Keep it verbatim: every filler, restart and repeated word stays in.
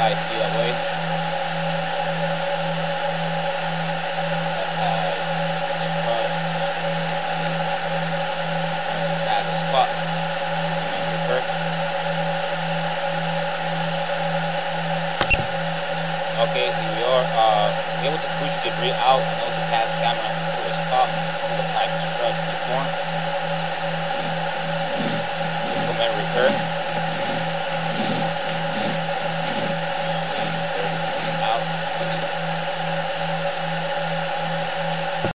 five feet away. That pad is crushed. That's a spot. Okay, here we are. Uh, able to push debris out and able to pass camera through a spot where the pipe is crushed deformed.